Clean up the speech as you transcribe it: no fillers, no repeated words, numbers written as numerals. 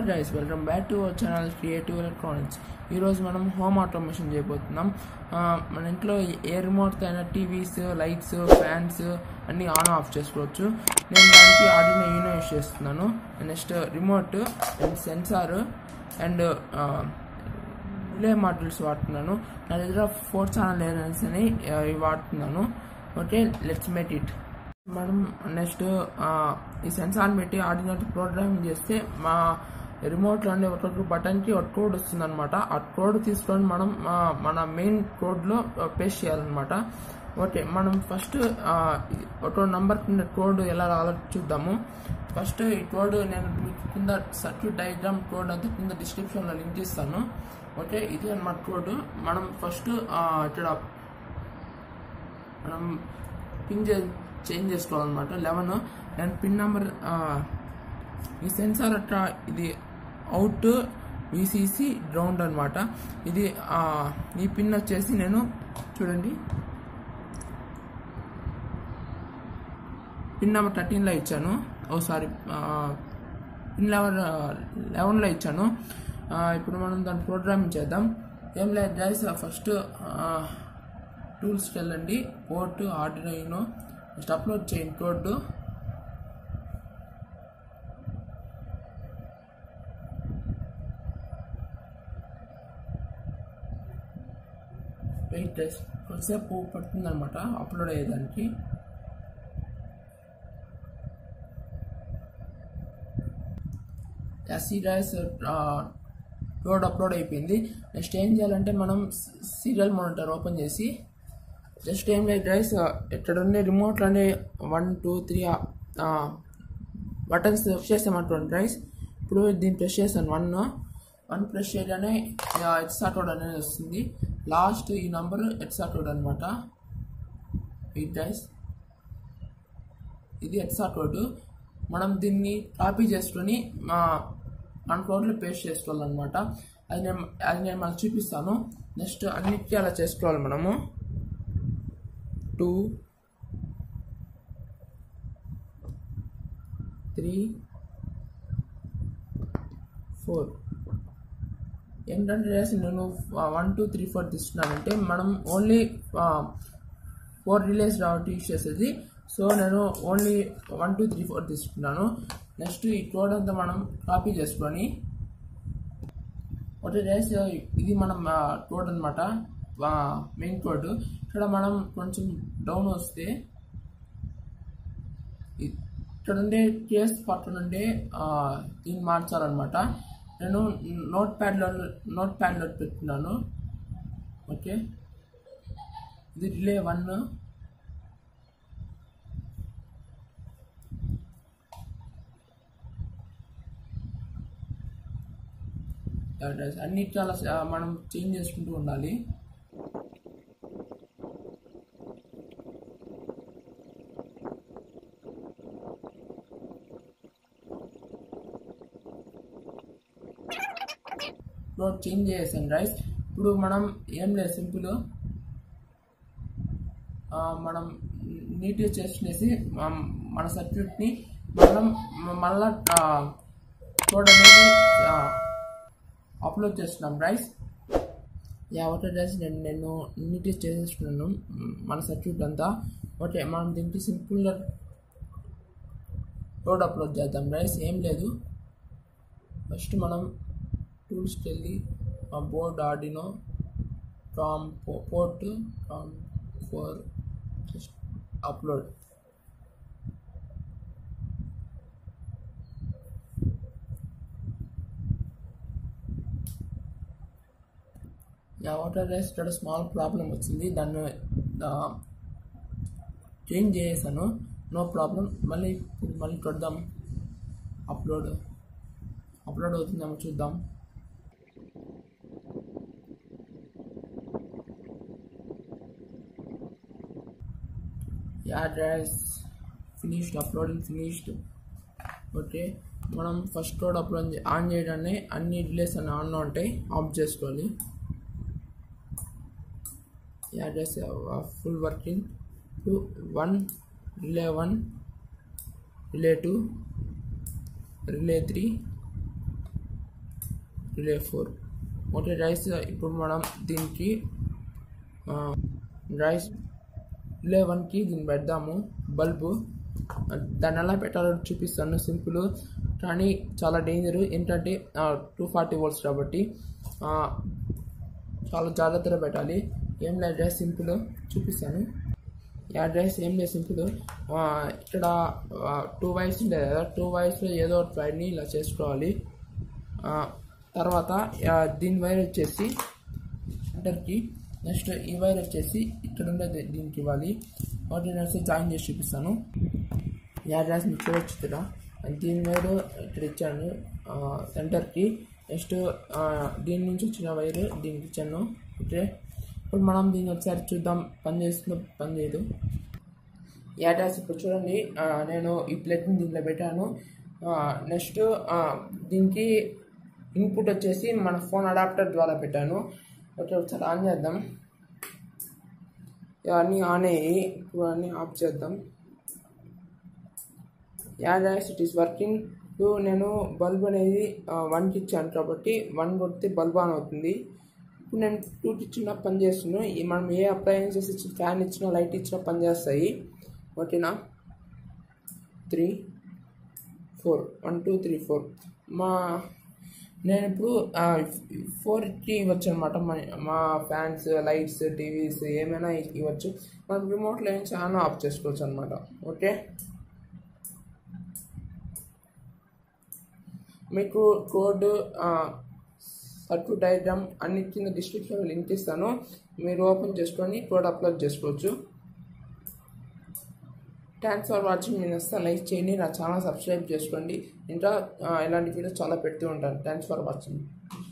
guys, welcome back to our channel Creative Electronics. ఈ రోజు మనం హోమ్ ఆటోమేషన్ చేయబోతున్నాం. మన ఇంట్లో ఏ రిమోట్ తో అయినా టీవీస్, లైట్స్, ఫ్యాన్స్ అన్ని ఆన్ ఆఫ్ చేసుకోవచ్చు. నేను దానికి ఆర్డినో యూనో యూస్ చేస్తున్నాను. Next remote and sensor and relay modules వాడుతున్నాను. నా దగ్గర 4 ఛానల్ ఏరియన్స్ అని వాడుతున్నాను. Okay, let's make it. మనం నెక్స్ట్ ఈ సెన్సార్ పెట్టి ఆర్డినో ప్రోగ్రామింగ్ చేస్తే మా రిమోట్లోనే ఒక్కొక్క బటన్కి ఒక కోడ్ వస్తుంది అనమాట. ఆ కోడ్ తీసుకొని మనం మన మెయిన్ కోడ్లో పేస్ట్ చేయాలన్నమాట. ఓకే, మనం ఫస్ట్ ఒక నంబర్ కింద కోడ్ ఎలా రావాలో చూద్దాము. ఫస్ట్ ఈ కోడ్ నేను కింద సర్క్యూట్ డయాగ్రామ్ కోడ్ అంతా కింద డిస్క్రిప్షన్లో లింక్ ఇస్తాను. ఓకే, ఇది అన్నమాట కోడ్. మనం ఫస్ట్ ఇక్కడ మనం పిన్ చేంజ్ చేసుకోవాలన్నమాట. 11 అండ్ పిన్ నెంబర్ ఈ సెన్సార్ అట్లా ఇది అవుట్ విసిసి గ్రౌండ్ అనమాట. ఇది ఈ పిన్ వచ్చేసి నేను చూడండి పిన్ నెంబర్ 13లో ఇచ్చాను. పిన్ నెంబర్ 11లో ఇచ్చాను. ఇప్పుడు మనం దాన్ని ప్రోగ్రామింగ్ చేద్దాం. ఏం లేదు గైస్, ఫస్ట్ టూల్స్కి వెళ్ళండి, పోర్ట్ ఆర్డినో యూనో అప్లోడ్ చేయండి కోడ్. వెయిట్ గైస్, కొద్దిసేపు పడుతుంది అనమాట అప్లోడ్ అయ్యేదానికి. ఎస్సీ గైస్ కోడ్ అప్లోడ్ అయిపోయింది. నెక్స్ట్ ఏం చేయాలంటే మనం సీరియల్ మానిటర్ ఓపెన్ చేసి జస్ట్ ఏం లేదు గైస్, ఇక్కడ ఉండే రిమోట్లోనే 1 2 3 బటన్స్ ప్రెస్ చేసామంటుంది గైస్. ఇప్పుడు దీన్ని ప్రెస్ చేశాను. 1 ప్రెస్ చేయగానే ఎక్స్ట్రా కోడ్ అనేది వస్తుంది. లాస్ట్ ఈ నంబర్ ఎక్స్ట్రా కోడ్ అనమాట. ఇది గైస్, ఇది ఎక్స్ట్రా కోడ్. మనం దీన్ని కాపీ చేసుకొని మన కోడ్లో పేస్ట్ చేసుకోవాలన్నమాట. అది నేను మనకు చూపిస్తాను. నెక్స్ట్ అన్నిటికీ అలా చేసుకోవాలి మనము. 2 3 4 ఏంటంటే నేను 1 2 3 4 తీసుకున్నానంటే మనం ఓన్లీ 4 రిలేస్ కాబట్టి యూస్ చేసేది. సో నేను ఓన్లీ 1 2 3 4 తీసుకున్నాను. నెక్స్ట్ ఈ కోడ్ అంతా మనం కాపీ చేసుకొని ఒకటి రేస్, ఇది మనం కోడ్ అనమాట, మెయిన్ కోడ్. ఇక్కడ మనం కొంచెం డౌన్ వస్తే ఇక్కడ ఉండే కేస్ పట్టు నుండి దీన్ని మార్చాలన్నమాట. నేను నోట్ ప్యాడ్లో పెట్టుకున్నాను. ఓకే, ఇది రిలే 1. అన్ని చాలా మనం చేంజ్ చేసుకుంటూ ఉండాలి. చేంజ్ చేసాను రైస్. ఇప్పుడు మనం ఏం లేదు, సింపుల్ మనం నీట్గా చేసి మన సర్క్యూట్ని మనం మళ్ళా కోడ్ అనేది అప్లోడ్ చేస్తున్నాం రైస్. ఒకటే రైస్ నేను నీట్గా చేసేస్తున్నాను మన సర్క్యూట్ అంతా. ఓకే, మనం దీనికి సింపుల్గా కోడ్ అప్లోడ్ చేద్దాం రైస్. ఏం లేదు, ఫస్ట్ మనం టూల్స్కి వెళ్ళి బోర్డ్ ఆర్డినో పోర్ట్ 4 అప్లోడ్. వాటర్ రైస్ ఇక్కడ స్మాల్ ప్రాబ్లం వచ్చింది, దాన్ని చేంజ్ చేసాను. No problem. మళ్ళీ కొడదాం. అప్లోడ్ అవుతుందేమో చూద్దాం. రైస్ ఫినిష్డ్, అప్లోడింగ్ ఫినిష్డ్. ఓకే, మనం ఫస్ట్ కోడ్ అప్లోడ్ ఆన్ చేయడాన్ని అన్ని రిలేస్ అని ఆన్లో ఉంటాయి, ఆఫ్ చేసుకోవాలి. రైస్ full working. 1 relay 1 relay 2 relay 3 relay 4. Okay రైస్, ఇప్పుడు మనం దీనికి రైస్ రిలే 1కి దీన్ని పెడదాము బల్బు. దాన్ని ఎలా పెట్టాలో చూపిస్తాను, సింపుల్ కానీ చాలా డేంజరు. ఏంటంటే 240 volts కాబట్టి చాలా జాగ్రత్తగా పెట్టాలి. ఏం లేదు సింపుల్ చూపిస్తాను. అడ్రస్ ఏం లేదు సింపుల్. ఇక్కడ 2 వైర్స్ ఉంటాయి కదా, 2 వైర్స్లో ఏదో ఒక వైర్ని ఇలా చేసుకోవాలి. తర్వాత దీని వైర్ వచ్చేసి సెంటర్కి, నెక్స్ట్ ఈ వైర్ వచ్చేసి ఇక్కడ ఉండేది దీనికి ఇవ్వాలి. వాటిని నేను జాయిన్ చేసి చూపిస్తాను. ఈ అడ్రస్ మీకు చూడొచ్చు కదా, దీని వైర్ ఇక్కడ ఇచ్చాను సెంటర్కి. నెక్స్ట్ దీని నుంచి వచ్చిన వైర్ దీనికి ఇచ్చాను. ఓకే, ఇప్పుడు మనం దీన్ని ఒకసారి చూద్దాం పని చేస్తుందో పని చేయదు. ఈ అడ్రస్ ఇప్పుడు చూడండి, నేను ఈ ప్లేట్ని దీంట్లో పెట్టాను. నెక్స్ట్ దీనికి ఇన్పుట్ వచ్చేసి మన ఫోన్ అడాప్టర్ ద్వారా పెట్టాను. ఓకే, ఒకసారి ఆన్ చేద్దాం. ఇవన్నీ ఆన్ అయ్యి ఇప్పుడు అన్నీ ఆఫ్ చేద్దాం. అడ్రస్ ఇట్ ఈస్ వర్కింగ్. ఇప్పుడు నేను బల్బ్ అనేది 1కి ఇచ్చాను కాబట్టి 1 కొడితే బల్బ్ ఆన్ అవుతుంది. ఇప్పుడు నేను 2కి ఇచ్చిన పని చేస్తున్నాను. మనం ఏ అప్లయన్సెస్ ఇచ్చిన, ఫ్యాన్ ఇచ్చినా లైట్ ఇచ్చినా పని చేస్తాయి. ఓకేనా, 3 4 1 2 3 4. నేను ఇప్పుడు 4కి ఇవ్వచ్చు అనమాట. మా ఫ్యాన్స్, లైట్స్, టీవీస్ ఏమైనా ఇవ్వచ్చు. మనం రిమోట్లో నుంచి ఆన్ ఆఫ్ చేసుకోవచ్చు అనమాట. ఓకే, మీకు కోడ్, సర్క్యూట్ డయాగ్రామ్ అన్ని కింద డిస్క్రిప్షన్లో లింక్ ఇస్తాను. మీరు ఓపెన్ చేసుకొని కోడ్ అప్లోడ్ చేసుకోవచ్చు. Thanks for watching. నేను వస్తాను, లైక్ చేయండి, నా ఛానల్ సబ్స్క్రైబ్ చేసుకోండి. ఇంకా ఇలాంటి వీడియోస్ చాలా పెడుతూ ఉంటాను. Thanks for watching.